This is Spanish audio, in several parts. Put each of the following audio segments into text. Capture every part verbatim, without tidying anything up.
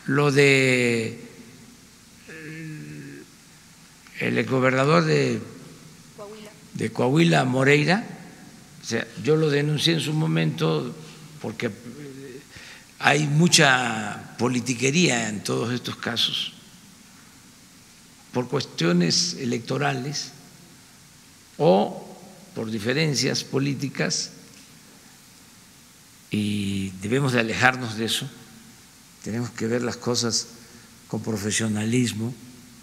lo de el exgobernador de Coahuila, de Coahuila, Moreira, o sea, yo lo denuncié en su momento porque hay mucha politiquería en todos estos casos por cuestiones electorales o por diferencias políticas, y debemos de alejarnos de eso. Tenemos que ver las cosas con profesionalismo,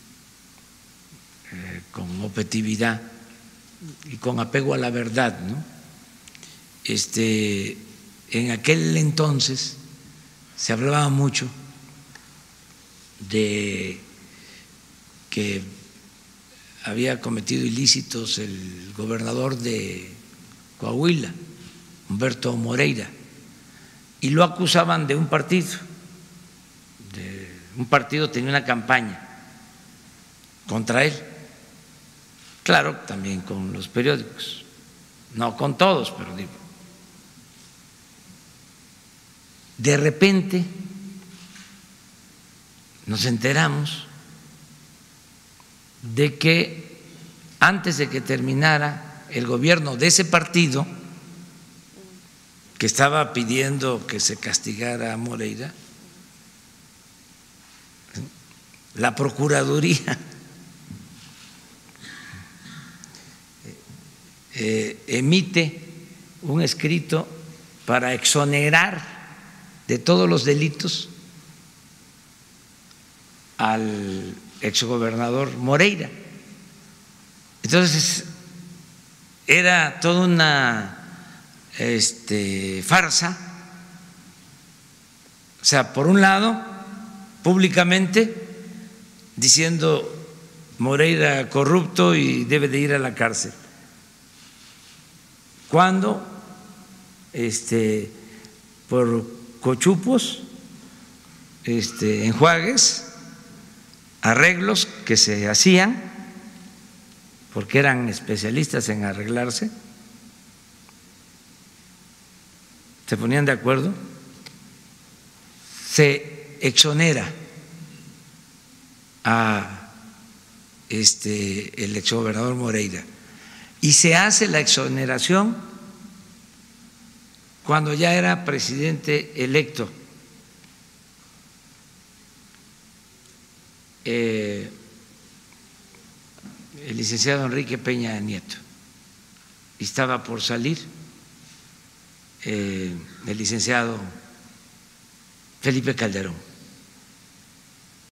eh, con objetividad y con apego a la verdad, ¿no? Este, en aquel entonces se hablaba mucho de que había cometido ilícitos el gobernador de Coahuila, Humberto Moreira, y lo acusaban de un partido, de un partido tenía una campaña contra él, claro, también con los periódicos, no con todos, pero digo, de repente nos enteramos de que antes de que terminara el gobierno de ese partido, que estaba pidiendo que se castigara a Moreira, la Procuraduría eh, emite un escrito para exonerar de todos los delitos al exgobernador Moreira. Entonces era toda una este, farsa. O sea, por un lado, públicamente diciendo Moreira corrupto y debe de ir a la cárcel, cuando este, por cochupos, este, enjuagues, arreglos que se hacían, porque eran especialistas en arreglarse, se ponían de acuerdo, se exonera a este, el exgobernador Moreira, y se hace la exoneración cuando ya era presidente electo. Eh, el licenciado Enrique Peña Nieto, y estaba por salir eh, el licenciado Felipe Calderón.